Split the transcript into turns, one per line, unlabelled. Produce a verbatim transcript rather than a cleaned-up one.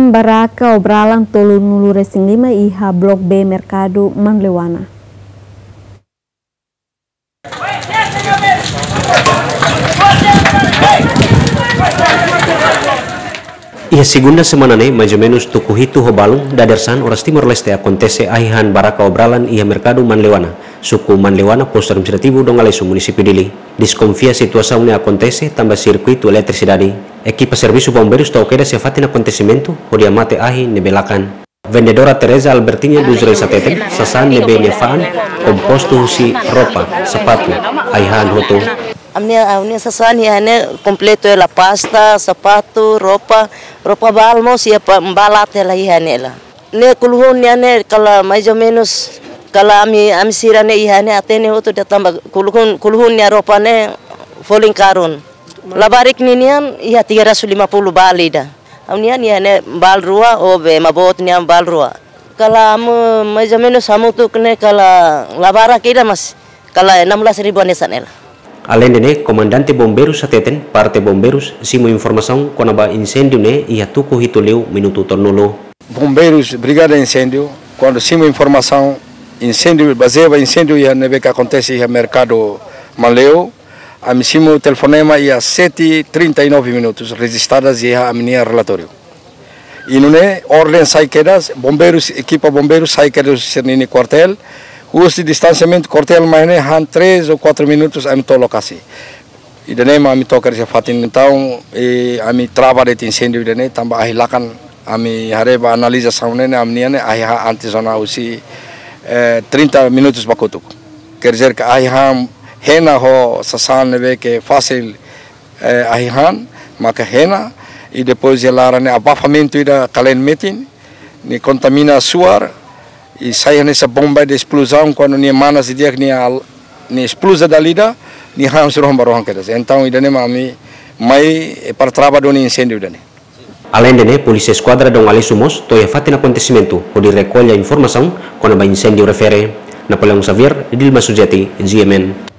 Aihan Baraka obralan tolu nulu Racing lima I H Blok B Mercado Manlewana.
Ia segunda semana ne mais ou menos tuku hitu hobalung dadersan oras Timor Leste acontece Aihan Baraka obralan ia Mercado Manlewana, suku Manlewana posto administrativo dong alai su município Dili. Desconfia situação ne acontece tambah circuito eletricidade. Equipa serviço bombeiros tau queda se fatin acontecimento odia mate ahi ne belakan. Vendedora Teresa Albertina dos Reis Ateten sasan ne be nefaan komposto si ropa, sapato, Aihan hoto.
Amnia amnia sasani ane completo la pasta, sapato, roupa, roupa balmo siapa embalat la ihane la. Ne kulhun ne kala mais ou menos kala ami ami sirane ihane atene hoto datamba kulhun kulhun ne roupa ne foling karun. Labarik ninian ia tiga ratus lima puluh bali dah. Amnia ne bal rua o be mabot ne bal rua. Kala am mais ou menos amu tu kene kala labara kida mas kala enam belas ribu anesan ela.
Além de ne, comandante bombeiros Ateten, parte bombeiros, simo informação quando ba incêndio ne ia tuku hito leu minuto tornulo.
Bombeiros, brigada incêndio, quando simo informação incêndio, baseia incêndio ia nebe que acontece ia mercado Maleu, a simo telefonema ia sete e trinta e nove minutos registradas ia a minha relatório. E não é ordem sai quedas, bombeiros, equipa bombeiros sai quedas cernini quartel. Os de distanciamento quartel mais né han três ou quatro minutos a mito lokasi. E daí a mito kerja fatin então e a mi trabalho de incêndio daí tambah ahilakan a mi hareba analisa saune a mi ne ahiha antizona usi trinta minutos bakutuk. Kerja ke ahihan hena ho sasan nebe que fácil ahihan maka hena e depois ela ne abafamento ida kalen metin ni contamina suar. E sai nessa bomba de explosão quando nem manas e dia que nem nem explosa da lida nem ham suruh barohang kedas. Então ida nem mami mai para trabalho no incêndio ida nem.
Além de ne, polícia esquadra dong alai sumos toia fatin acontecimento pode recolher informação quando ba incêndio refere. Napoleão Xavier, Dilma Sujeti, G M N.